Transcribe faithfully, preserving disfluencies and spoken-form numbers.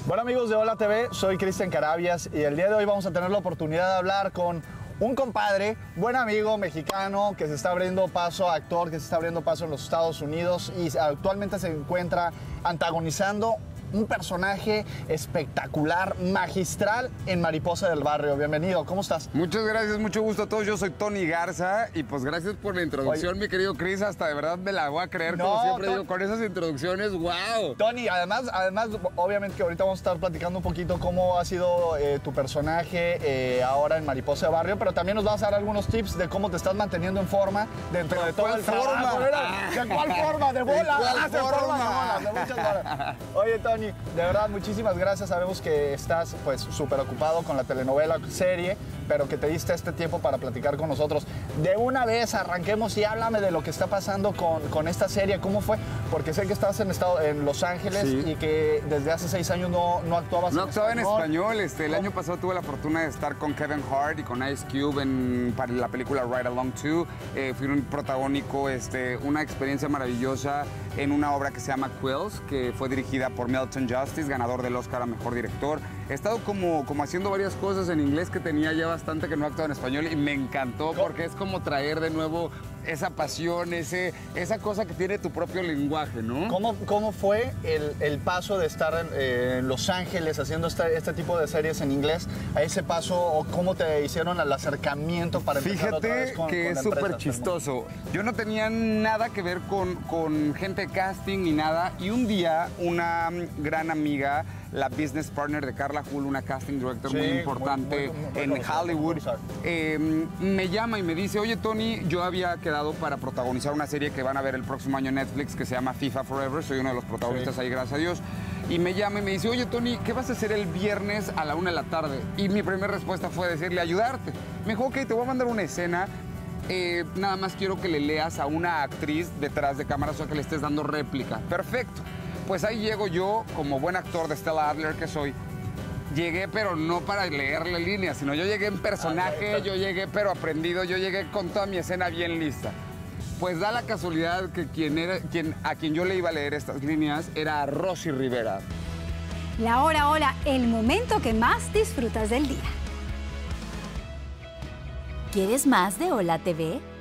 Bueno, amigos de Hola T V, soy Cristian Carabias y el día de hoy vamos a tener la oportunidad de hablar con un compadre, buen amigo mexicano que se está abriendo paso, actor que se está abriendo paso en los Estados Unidos y actualmente se encuentra antagonizando un personaje espectacular, magistral en Mariposa del Barrio. Bienvenido, ¿cómo estás? Muchas gracias, mucho gusto a todos. Yo soy Tony Garza y pues gracias por la introducción, Oye. mi querido Chris. Hasta de verdad me la voy a creer, no, como siempre Tony, digo, con esas introducciones, wow. Tony, además, además, obviamente que ahorita vamos a estar platicando un poquito cómo ha sido eh, tu personaje eh, ahora en Mariposa del Barrio, pero también nos vas a dar algunos tips de cómo te estás manteniendo en forma dentro de todo el forma? trabajo. ¿De cuál forma? ¿De bola? ¿De cuál ah, de forma? forma? De muchas bolas. Oye, Tony, de verdad, muchísimas gracias. Sabemos que estás pues súper ocupado con la telenovela serie, pero que te diste este tiempo para platicar con nosotros. De una vez arranquemos y háblame de lo que está pasando con, con esta serie. ¿Cómo fue? Porque sé que estás en, estado, en Los Ángeles sí. y que desde hace seis años no, no actuabas no en actuaba español. en español. Este, el año pasado tuve la fortuna de estar con Kevin Hart y con Ice Cube en, para la película Ride Along dos. Eh, fui un protagónico, este, una experiencia maravillosa en una obra que se llama Quills, que fue dirigida por Milton Justice, ganador del Oscar a Mejor Director. He estado como, como haciendo varias cosas en inglés que tenía ya bastante que no actuaba en español y me encantó porque es como traer de nuevo esa pasión, ese, esa cosa que tiene tu propio lenguaje, ¿no? ¿Cómo, cómo fue el, el paso de estar en, eh, en Los Ángeles haciendo este, este tipo de series en inglés a ese paso o cómo te hicieron el acercamiento para empezar otra vez con, Fíjate que con es súper chistoso. Yo no tenía nada que ver con, con gente de casting ni nada y un día una gran amiga, la business partner de Carla Hull, una casting director sí, muy importante muy, muy, muy, muy en Hollywood, eh, me llama y me dice, oye Tony, yo había quedado para protagonizar una serie que van a ver el próximo año en Netflix que se llama FIFA Forever, soy uno de los protagonistas sí. ahí, gracias a Dios. Y me llama y me dice, oye Tony, ¿qué vas a hacer el viernes a la una de la tarde? Y mi primera respuesta fue decirle, ayudarte. Me dijo, ok, te voy a mandar una escena. Eh, nada más quiero que le leas a una actriz detrás de cámaras o sea, que le estés dando réplica. Perfecto. Pues ahí llego yo, como buen actor de Stella Adler que soy, llegué pero no para leerle líneas, sino yo llegué en personaje, yo llegué pero aprendido, yo llegué con toda mi escena bien lista. Pues da la casualidad que quien era, quien, a quien yo le iba a leer estas líneas era a Rosy Rivera. La hora, hora, el momento que más disfrutas del día. ¿Quieres más de Hola T V?